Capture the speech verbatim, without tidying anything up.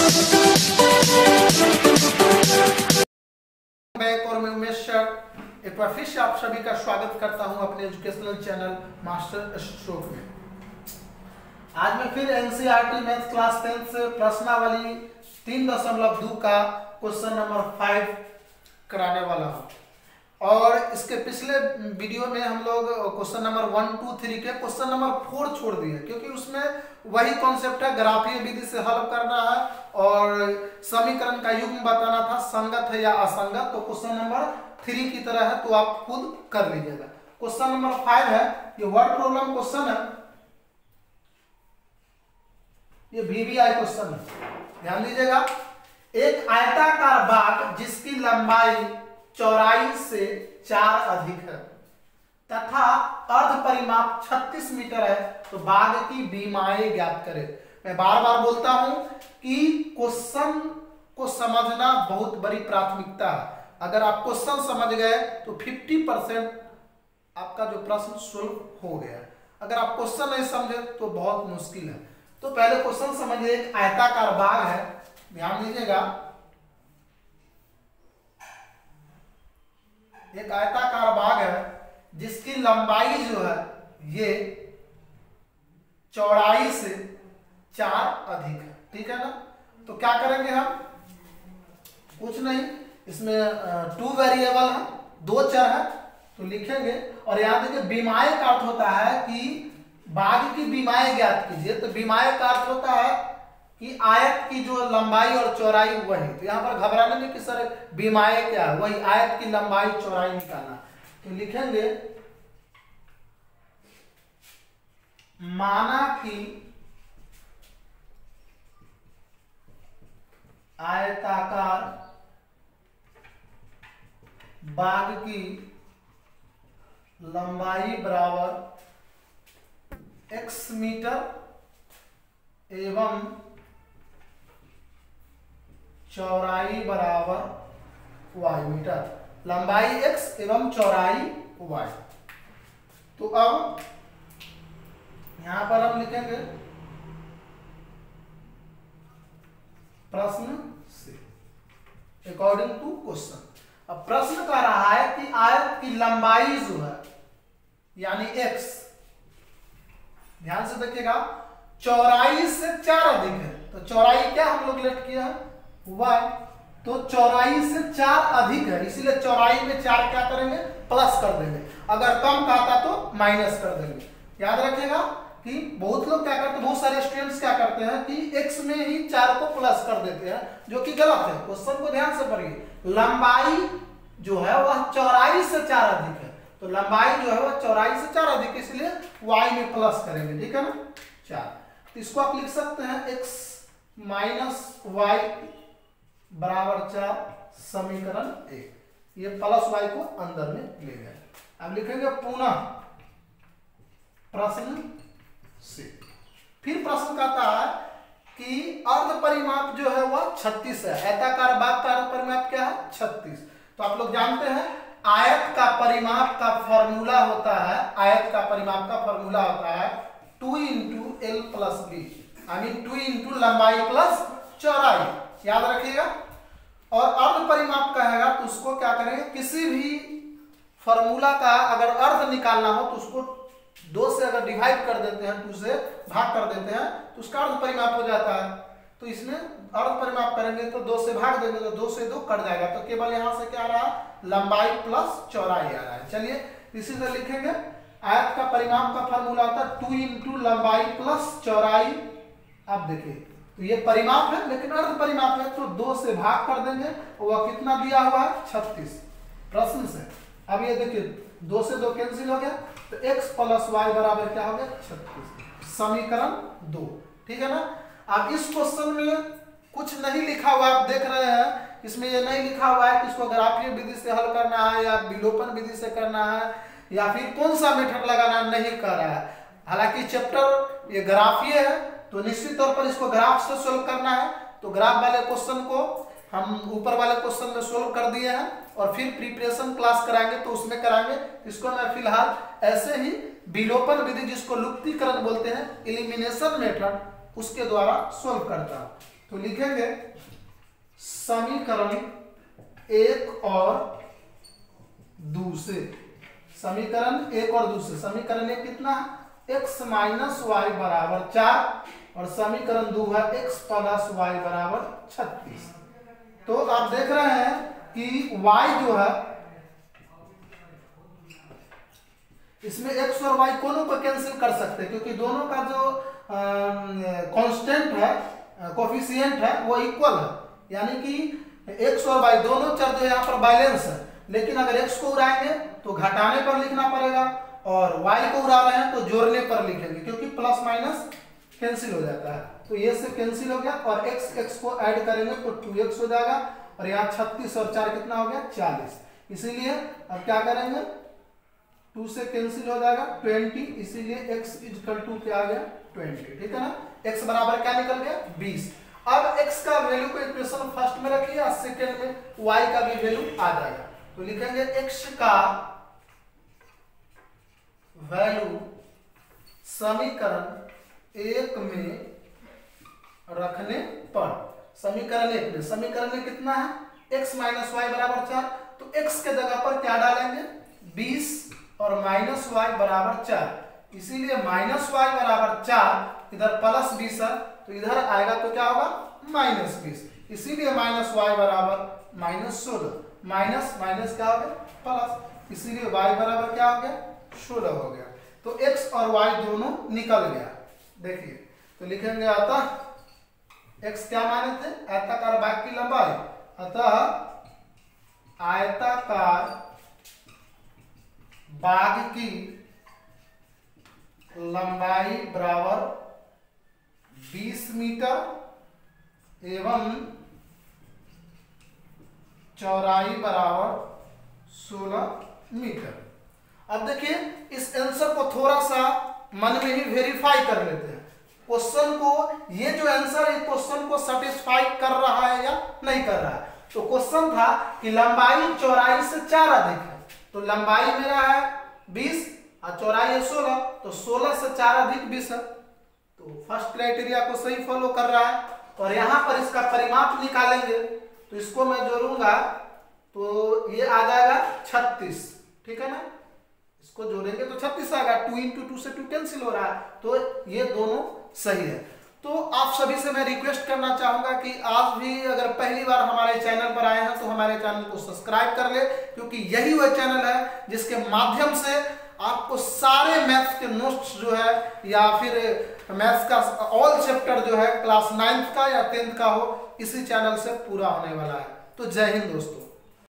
और मैं उमेश सर एक बार फिर से आप सभी का स्वागत करता हूं अपने एजुकेशनल चैनल मास्टर स्ट्रोक में। आज मैं फिर एनसीईआरटी मैथ्स क्लास टेंथ से प्रश्नावली तीन दशमलव दो का क्वेश्चन नंबर फाइव कराने वाला हूं। और इसके पिछले वीडियो में हम लोग question number one two three के क्वेश्चन नंबर फोर छोड़ दिए, क्योंकि उसमें वही कॉन्सेप्ट है, ग्राफीय विधि से हल करना है और समीकरण का युग्म बताना था, संगत है या असंगत। तो क्वेश्चन नंबर थ्री की तरह है, तो आप खुद कर लीजिएगा। क्वेश्चन नंबर फाइव है, ये वर्ड प्रॉब्लम क्वेश्चन है, ये वीवीआई क्वेश्चन है, ध्यान दीजिएगा। एक आयताकार बाग जिसकी लंबाई चौड़ाई से चार अधिक है तथा अर्ध परिमाप छत्तीस मीटर है, तो बाग की बीमाएं ज्ञात करें। मैं बार बार बोलता हूं कि क्वेश्चन को समझना बहुत बड़ी प्राथमिकता है। अगर आप क्वेश्चन समझ गए तो पचास परसेंट आपका जो प्रश्न सोल्व हो गया। अगर आप क्वेश्चन नहीं समझे तो बहुत मुश्किल है। तो पहले क्वेश्चन समझिए। एक आयताकार बाग है, ध्यान दीजिएगा, एक आयताकार बाग है जिसकी लंबाई जो है ये चौड़ाई से चार अधिक है, ठीक है ना। तो क्या करेंगे हम, कुछ नहीं, इसमें टू वेरिएबल है, दो चर है, तो लिखेंगे। और याद रखिए बीमाएं का अर्थ होता है कि बाग की बीमाएं ज्ञात कीजिए। तो बीमाएं का अर्थ होता है कि आयत की जो लंबाई और चौड़ाई वही। तो यहाँ पर घबराने में कि सर बीमाएं क्या है, वही आयत की लंबाई चौड़ाई निकालना। तो लिखेंगे माना कि आयताकार बाग की लंबाई बराबर एक्स मीटर एवं चौड़ाई बराबर वाई मीटर। लंबाई x एवं चौड़ाई y। तो अब यहां पर हम लिखेंगे प्रश्न से अकॉर्डिंग टू क्वेश्चन। अब प्रश्न कह रहा है कि आयत की लंबाई जो है यानी x, ध्यान से देखिएगा, चौड़ाई से चार अधिक है। तो चौड़ाई क्या हम लोग लेट किया है, y। तो चौड़ाई से चार अधिक है, इसीलिए चौड़ाई में चार क्या करेंगे, प्लस कर देंगे। अगर कम कहता तो माइनस कर देंगे। याद रखिएगा कि बहुत लोग क्या करते हैं, बहुत सारे स्टूडेंट्स क्या करते हैं कि x में ही चार को प्लस कर देते हैं, जो कि गलत है। क्वेश्चन को ध्यान से पढ़िए। लंबाई जो है वह चौड़ाई से चार अधिक है, तो लंबाई जो है वह चौड़ाई से चार अधिक, इसलिए y में प्लस करेंगे, ठीक है ना, चार। तो इसको आप लिख सकते हैं x माइनस वाई बराबर चार, समीकरण एक। ये प्लस वाई को अंदर में ले गए। अब लिखेंगे पुनः प्रश्न से। फिर प्रश्न कहता है कि अर्ध परिमाप जो है वह छत्तीस है। आयताकार बाग का अर्ध परिमाप क्या है, छत्तीस। तो आप लोग जानते हैं आयत का परिमाप का फॉर्मूला होता है, आयत का परिमाप का फॉर्मूला होता है two into L plus B, यानी टू इंटू लंबाई प्लस चौड़ाई। याद रखिएगा। और अर्ध परिमाप कहेगा तो उसको क्या करेंगे, किसी भी फॉर्मूला का अगर अर्ध निकालना हो तो उसको दो से अगर डिवाइड कर देते हैं, टू से भाग कर देते हैं, तो उसका अर्ध परिमाप हो जाता है। तो इसमें अर्ध परिमाप करेंगे तो दो से भाग देंगे तो दो से दो कट जाएगा। तो केवल यहां से क्या आ रहा है, लंबाई प्लस चौड़ाई आ रहा है। चलिए इसी से लिखेंगे आयत का परिमाप का फॉर्मूला होता है टू इंटू लंबाई प्लस चौड़ाई। अब देखिए तो ये परिमाप है लेकिन अर्ध परिमाप है, तो दो से भाग कर देंगे। वह कितना दिया हुआ है, छत्तीस प्रश्न से। अब ये देखिए दो से दो कैंसिल हो गया, तो x प्लस वाई बराबर क्या हो गया, छत्तीस, समीकरण दो, ठीक है ना। अब इस क्वेश्चन में कुछ नहीं लिखा हुआ, आप देख रहे हैं इसमें ये नहीं लिखा हुआ है कि इसको ग्राफीय विधि से हल करना है या विलोपन विधि से करना है या फिर कौन सा मेथड लगाना, नहीं कर रहा है। हालांकि चैप्टर ये ग्राफीय है तो निश्चित तौर पर इसको ग्राफ से सोल्व करना है। तो ग्राफ वाले क्वेश्चन को हम ऊपर वाले क्वेश्चन में सोल्व कर दिए हैं और फिर प्रिपरेशन क्लास कराएंगे तो उसमें कराएंगे। इसको मैं फिलहाल ऐसे ही विलोपन विधि जिसको लुप्तीकरण बोलते हैं, एलिमिनेशन मेथड, उसके द्वारा सोल्व करता हूं। तो लिखेंगे समीकरण एक और दूसरे, समीकरण एक और दूसरे, समीकरण एक कितना है एक्स माइनस वाई बराबर चार और समीकरण दो है एक्स प्लस वाई बराबर छत्तीस। तो आप देख रहे हैं कि y जो है इसमें x और y दोनों को कैंसिल कर सकते हैं क्योंकि दोनों का जो कांस्टेंट है, कोफिशिएंट है वो इक्वल है, यानी कि x और y दोनों चर जो यहाँ पर बैलेंस है। लेकिन अगर x को उड़ाएंगे तो घटाने पर लिखना पड़ेगा और y को उड़ा रहे हैं तो जोड़ने पर लिखेंगे क्योंकि प्लस माइनस कैंसिल हो जाता है। तो ये से कैंसिल हो गया और x x को ऐड करेंगे तो टू एक्स हो जाएगा और यहाँ छत्तीस और चार कितना हो गया चालीस। इसीलिए अब क्या करेंगे टू से कैंसिल हो जाएगा ट्वेंटी, इसीलिए x इक्वल टू क्या आ गया ट्वेंटी। ठीक है ना, x बराबर क्या निकल गया बीस। अब x का वैल्यू को इक्वेशन फर्स्ट में रखिए और सेकंड में y का भी वैल्यू आ जाएगा। तो लिखेंगे x का वैल्यू समीकरण एक में रखने पर, समीकरण एक में, समीकरण में कितना है x माइनस वाई बराबर चार, तो x के जगह पर क्या डालेंगे बीस और माइनस वाई बराबर चार, इसीलिए माइनस वाई बराबर चार, इधर प्लस बीस है तो इधर आएगा तो क्या होगा माइनस बीस, इसीलिए माइनस वाई बराबर माइनस सोलह, माइनस माइनस क्या हो गया प्लस, इसीलिए y बराबर क्या हो गया सोलह हो गया। तो x और y दोनों निकल गया। देखिए तो लिखेंगे अतः x क्या माने थे आयताकार बाग की लंबाई, अतः आयताकार बाग की लंबाई बराबर बीस मीटर एवं चौड़ाई बराबर सोलह मीटर। अब देखिए इस आंसर को थोड़ा सा मन में ही वेरीफाई कर लेते हैं, क्वेश्चन को, ये जो आंसर है क्वेश्चन को सेटिस्फाई कर रहा है या नहीं कर रहा है। तो क्वेश्चन था कि लंबाई चौड़ाई से चार अधिक है, तो लंबाई मेरा है बीस और चौड़ाई है सोलह, तो सोलह से चार अधिक बीस है, तो फर्स्ट क्राइटेरिया को सही फॉलो कर रहा है। और यहाँ पर इसका परिमाप निकालेंगे तो इसको मैं जोड़ूंगा तो ये आ जाएगा छत्तीस। ठीक है ना, इसको जोड़ेंगे तो छत्तीस आएगा, टू इंटू टू से टू कैंसिल हो रहा है, तो ये दोनों सही है। तो आप सभी से मैं रिक्वेस्ट करना चाहूंगा कि आज भी अगर पहली बार हमारे चैनल पर आए हैं तो हमारे चैनल को सब्सक्राइब कर ले, क्योंकि यही वह चैनल है जिसके माध्यम से आपको सारे मैथ्स के नोट्स जो है या फिर मैथ्स का ऑल चैप्टर जो है क्लास नाइन्थ का या टेंथ का हो, इसी चैनल से पूरा होने वाला है। तो जय हिंद दोस्तों।